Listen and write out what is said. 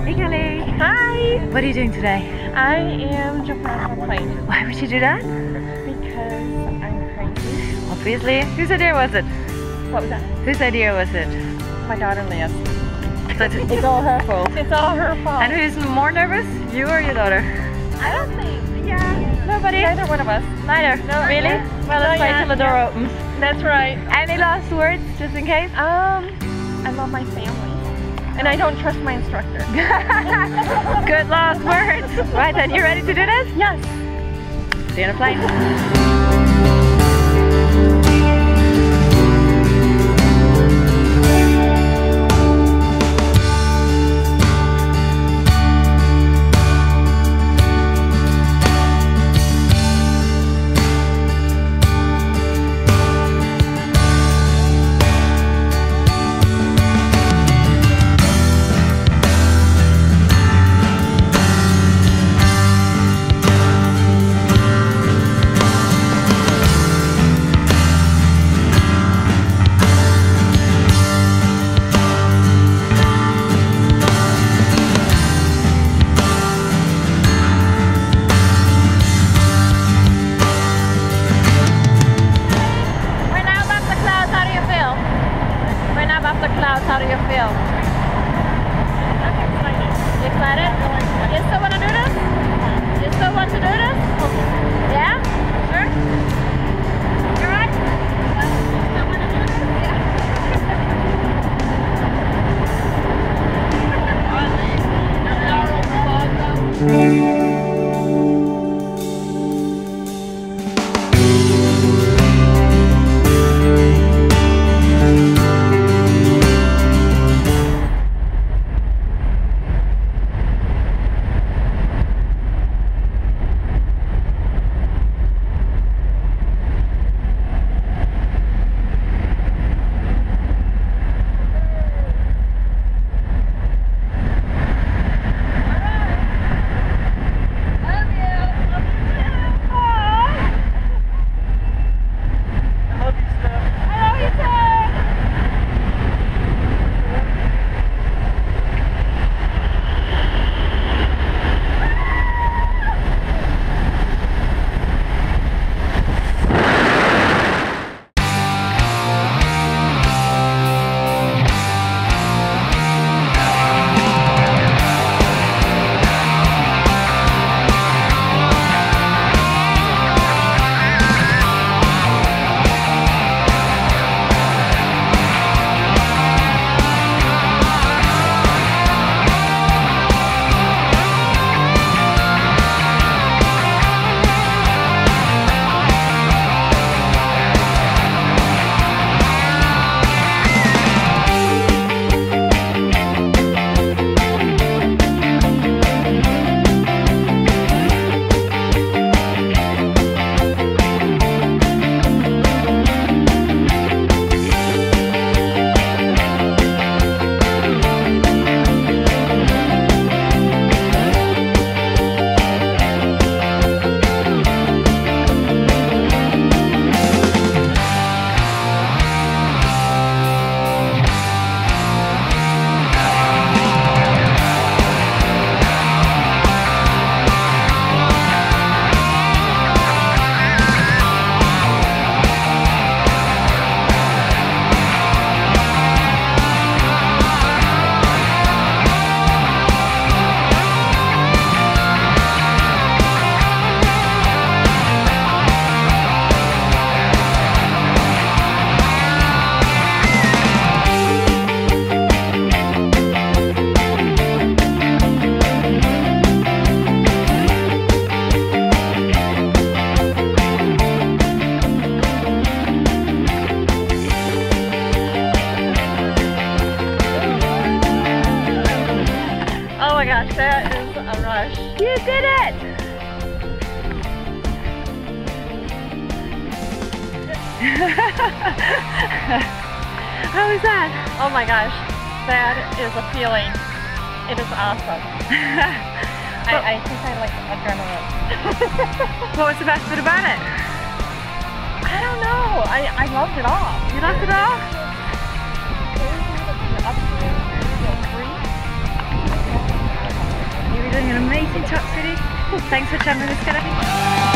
Hey Kelly. Hi. What are you doing today? I am jumping out of a plane. Why would you do that? Because I'm crazy. Obviously. Whose idea was it? What was that? Whose idea was it? My daughter Liz. So it's all her fault. It's all her fault. And who's more nervous? You or your daughter? I don't think. Yeah. Nobody? Neither one of us. Neither? No. Really? Yeah. Well, let's wait till the door opens. That's right. Any last words, just in case? I love my family. And I don't trust my instructor. Good last words. Right then, you ready to do this? Yes. See you on a plane. How do you feel? I'm excited. You excited? You still want to do this? You still want to do this? Yeah? Sure? You alright? You still want to do this? Yeah. That is a rush. You did it! How is that? Oh my gosh, that is a feeling. It is awesome. I think I like adrenaline. What was the best bit about it? I don't know. I loved it all. You loved it all? Up here, doing an amazing top finish. Thanks for jumping the skydiving.